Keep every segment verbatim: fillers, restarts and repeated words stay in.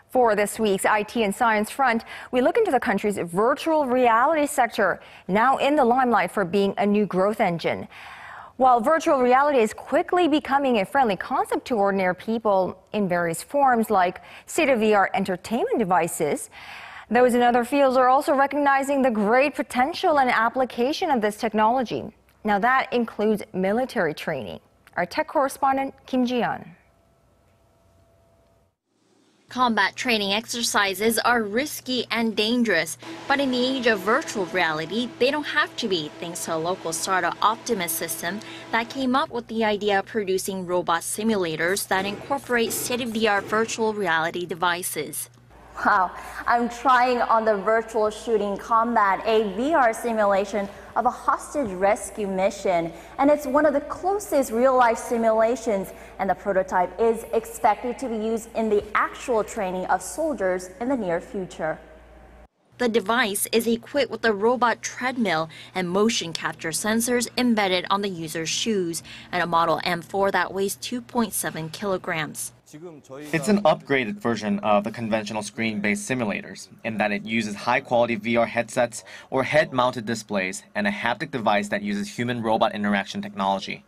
For this week's I T and Science Front, we look into the country's virtual reality sector, now in the limelight for being a new growth engine. While virtual reality is quickly becoming a friendly concept to ordinary people in various forms like state-of-the-art entertainment devices, those in other fields are also recognizing the great potential and application of this technology. Now that includes military training. Our tech correspondent, Kim Jiyeon. Combat training exercises are risky and dangerous, but in the age of virtual reality, they don't have to be, thanks to a local startup Optimus system that came up with the idea of producing robot simulators that incorporate state-of-the-art virtual reality devices. Wow, I'm trying on the virtual shooting combat, a V R simulation of a hostage rescue mission. And it's one of the closest real-life simulations, and the prototype is expected to be used in the actual training of soldiers in the near future. The device is equipped with a robot treadmill and motion capture sensors embedded on the user's shoes, and a Model M four that weighs two point seven kilograms. It's an upgraded version of the conventional screen-based simulators, in that it uses high-quality V R headsets or head-mounted displays and a haptic device that uses human-robot interaction technology.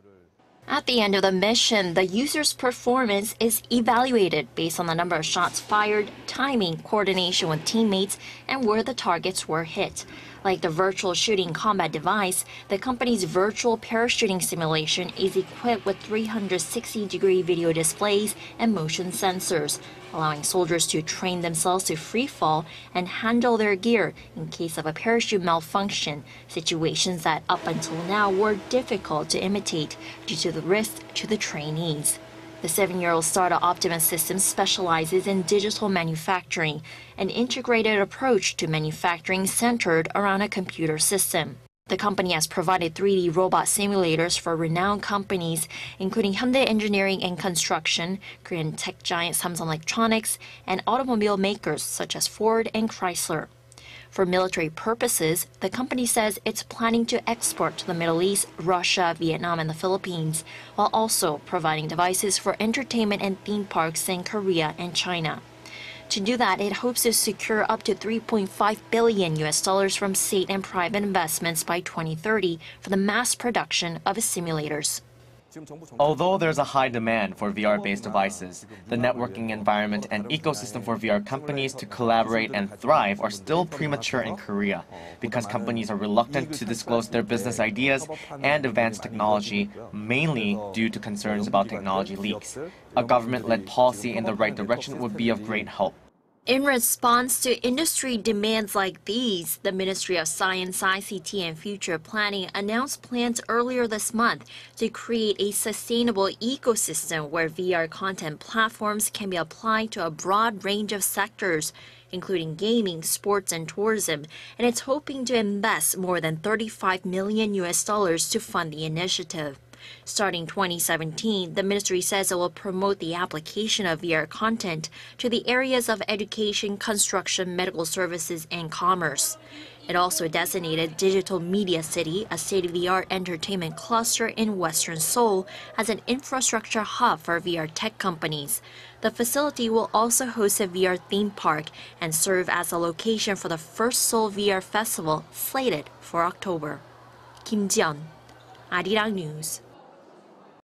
At the end of the mission, the user's performance is evaluated based on the number of shots fired, timing, coordination with teammates, and where the targets were hit. Like the virtual shooting combat device, the company's virtual parachuting simulation is equipped with three hundred sixty degree video displays and motion sensors, allowing soldiers to train themselves to free fall and handle their gear in case of a parachute malfunction, situations that up until now were difficult to imitate due to the risk to the trainees. The seven-year-old startup Optimus Systems specializes in digital manufacturing, an integrated approach to manufacturing centered around a computer system. The company has provided three D robot simulators for renowned companies, including Hyundai Engineering and Construction, Korean tech giant Samsung Electronics, and automobile makers such as Ford and Chrysler. For military purposes, the company says it's planning to export to the Middle East, Russia, Vietnam, and the Philippines, while also providing devices for entertainment and theme parks in Korea and China. To do that, it hopes to secure up to three point five billion U S dollars from state and private investments by twenty thirty for the mass production of simulators. Although there's a high demand for V R-based devices, the networking environment and ecosystem for V R companies to collaborate and thrive are still premature in Korea because companies are reluctant to disclose their business ideas and advanced technology, mainly due to concerns about technology leaks. A government-led policy in the right direction would be of great help. In response to industry demands like these, the Ministry of Science, I C T, and Future Planning announced plans earlier this month to create a sustainable ecosystem where V R content platforms can be applied to a broad range of sectors, including gaming, sports, and tourism, and it's hoping to invest more than thirty-five million U S dollars to fund the initiative. Starting twenty seventeen, the ministry says it will promote the application of V R content to the areas of education, construction, medical services, and commerce. It also designated Digital Media City, a state-of-the-art entertainment cluster in Western Seoul, as an infrastructure hub for V R tech companies. The facility will also host a V R theme park and serve as a location for the first Seoul V R Festival slated for October. Kim Jiyeon, Arirang News.